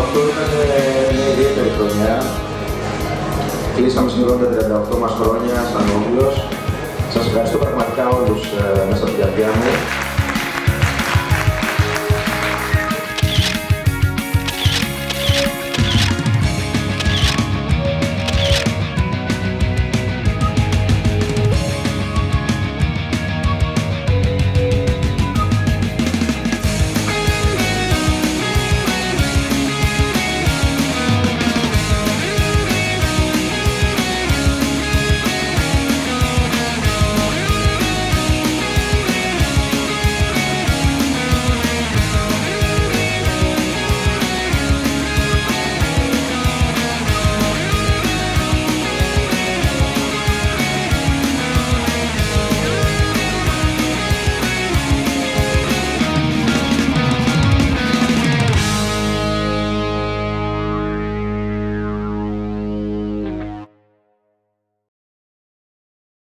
αυτό ήταν μια ιδιαίτερη χρονιά. Κλείσαμε σχεδόν τα 38 μας χρόνια σαν Όμιλος. Σας ευχαριστώ πραγματικά όλους μέσα από την καρδιά μου.